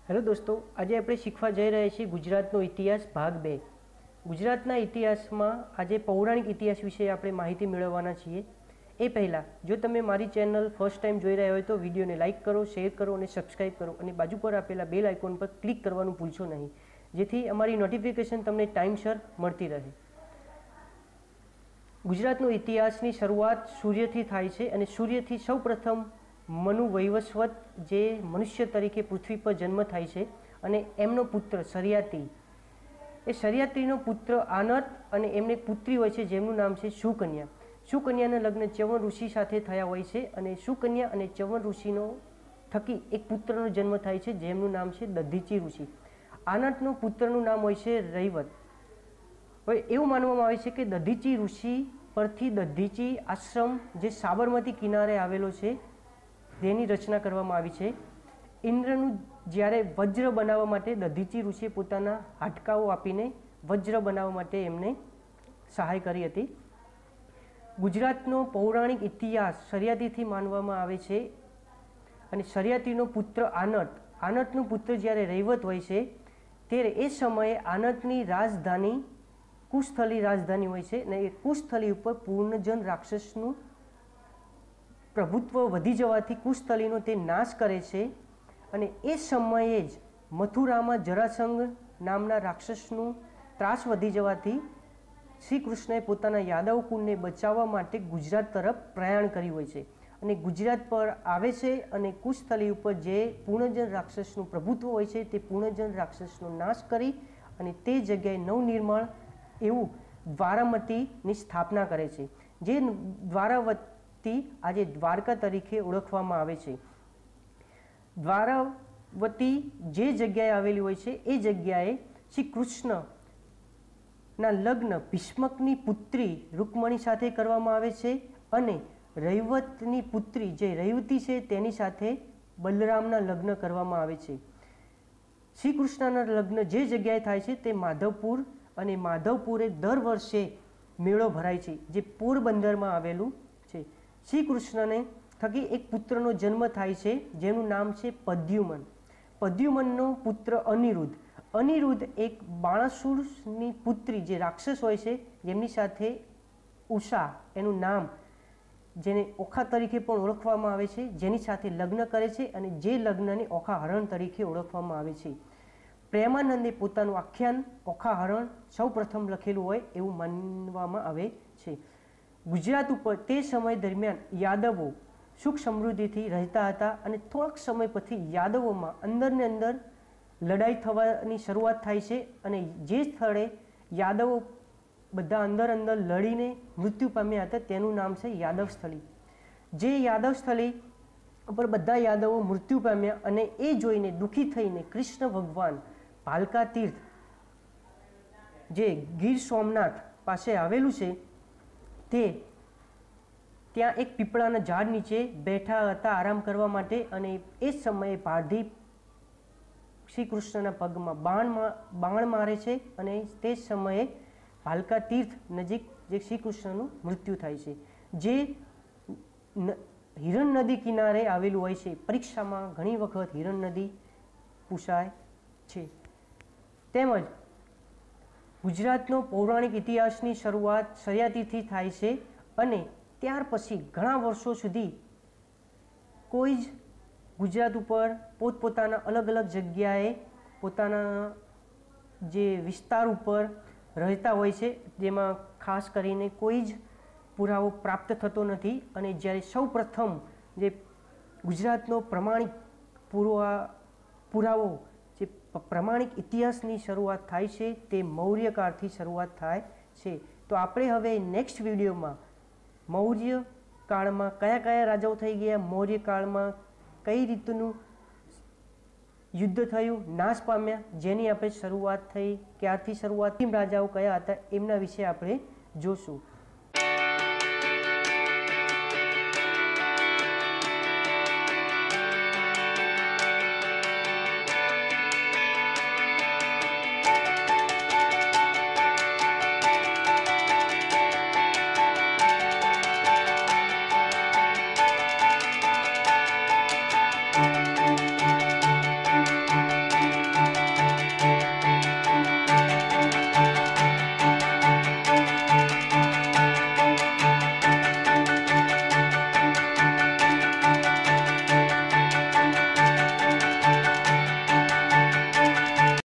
Hello दोस्तों, आज आप शीखवा जई रह्या छीए गुजरातनो इतिहास भाग 2। गुजरातना इतिहासमां आज पौराणिक इतिहास विषे आपणे माहिती मेळववाना छीए। ए पहेला जो तमे मारी चेनल फर्स्ट टाइम जोई रह्या होय तो विडियोने लाइक करो, शेर करो और सब्सक्राइब करो और बाजू पर आपेला बेल आइकॉन पर क्लिक करवानुं भूलशो नहीं, जेथी अमारी नोटिफिकेशन तमने टाइमसर मळती रहे। गुजरातनो इतिहासनी शरूआत सूर्यथी थाय छे अने सूर्यथी सौप्रथम मनु वैवस्वत जे मनुष्य तरीके पृथ्वी पर जन्म थाय छे अने एमनो पुत्र शर्याती, ए शर्यातीनो पुत्र आनत अने एमने पुत्री होय छे जेमनुं नाम छे सुकन्या। सुकन्याना लग्न च्यवन ऋषि साथे थया होय छे अने सुकन्या अने च्यवन ऋषिनो थकी एक पुत्रनो जन्म थाय छे जेमनुं नाम छे दधीची ऋषि। आनतनो पुत्रनुं नाम होय छे रैवत। हवे एवुं मानवामां आवे छे के दधीची ऋषि परथी दधीची आश्रम जे साबरमती किनारे आवेलो छे तेनी रचना करवामां आवी छे। इंद्रनुं ज्यारे वज्र बनाववा माटे दधीची ऋषिए पोताना हाडकाओ आपीने वज्र बनाववा माटे एमने सहाय करी हती। गुजरातनो पौराणिक इतिहास शर्यातीथी मानवामां आवे छे अने शर्यातीनो पुत्र आनतनो पुत्र ज्यारे रैवत होय छे त्यारे ए समये आनतनी राजधानी कुशस्थली राजधानी होय छे ने ए कुशस्थली उपर पूर्णजन राक्षसनुं प्रभुत्व वधी जवाथी कुशस्थलीनो ते नाश करे छे अने ए समये ज मथुरामां जरासंध नामना राक्षसनुं त्रास वधी जवाथी श्री कृष्णए पोताना यादव कुलने बचाववा माटे गुजरात तरफ प्रयाण कर्युं होय छे अने गुजरात पर आवे छे अने कुशस्थली उपर जे पूर्णजन राक्षसनुं प्रभुत्व होय छे ते पूर्णजन राक्षसनो नाश करी अने ते जग्याए नवनिर्माण एवुं द्वारामतीनी स्थापना करे छे, जे द्वारावती आज द्वारका तरीके ओळखवामां आवे छे। द्वारावती जे जग्याए आवेली होय छे ए जग्याए श्री कृष्ण ना लग्न भीष्मकनी पुत्री रुक्मणी साथे करवामां आवे छे अने रैवतनी पुत्री जे रैवती छे तेनी साथे बलरामना लग्न करवामां आवे छे। श्री कृष्णना लग्न जे जग्याए थाय छे ते माधवपुर अने माधवपुरे दर वर्षे मेळो भराय छे जे पोरबंदरमां आवेलुं छे। श्री कृष्ण ने थकी एक पुत्रनो जन्म थाय छे जेनुं नाम छे पद्युमन। पद्युमननो पुत्र अनिरुद्ध। अनिरुद्ध एक बाणासुरनी पुत्री जे राक्षस होय छे जेमनी साथे उषा एनुं नाम जेने ओखा तरीके पण ओळखवामां आवे छे जेनी साथे लग्न करे छे अने जे लग्नने ओखा हरण तरीके ओळखवामां आवे छे। प्रेमानंदे पोतानुं आख्यान ओखा हरण सौ प्रथम लखेलुं होय एवुं मानवामां आवे छे। गुजरात पर ते समय दरमियान यादवों सुख समृद्धिथी रहता हता अने थोड़ाक समय पछी यादवोमां अंदर ने अंदर लड़ाई थवानी शरूआत थाय छे अने जे स्थळे यादवो बधा अंदर अंदर लड़ीने मृत्यु पाम्या हता तेनुं नाम छे यादवस्थली। जे यादवस्थली पर बधा यादवो मृत्यु पाम्या अने ए जोईने दुखी थईने कृष्ण भगवान भालका तीर्थ जे गीर सोमनाथ पासे आवेलुं छे ते त्यां एक पीपळाना झाड़ नीचे बैठा हता आराम करवा माटे अने ए समये पारधी श्री कृष्णना पगमां बाण मारे छे अने ते समये भालका तीर्थ नजीक जे श्री कृष्णनुं मृत्यु थाय छे जे हिरण नदी किनारे आवेलुं होय छे। परीक्षामां घणी वखत हिरण नदी पूछाय छे। तेमज गुजरातनो पौराणिक इतिहासनी शरूआत शर्यातीथी थाय छे अने त्यार पछी घणा वर्षो सुधी कोई ज गुजरात उपर पोतपोताना अलग अलग जग्याए पोताना जे विस्तार उपर रहता होय छे जेमां खास करीने कोई ज पुरावो प्राप्त थतो नथी अने ज्यारे सौ प्रथम जे गुजरातनो प्रमाणिक पुरावो जे प्रमाणिक इतिहासनी शरूआत थाय छे ते मौर्य काळथी शरूआत थाय छे। तो आपणे हवे नेक्स्ट विडियोमां मौर्य काळमां कया कया राजाओ थई गया, मौर्य काळमां कई रीतनुं युद्ध थयुं, नाश पाम्या, जेनी आपणे शरूआत थई, क्यारथी शरूआत, राजाओ कया हता एमना विषे आपणे जोशुं।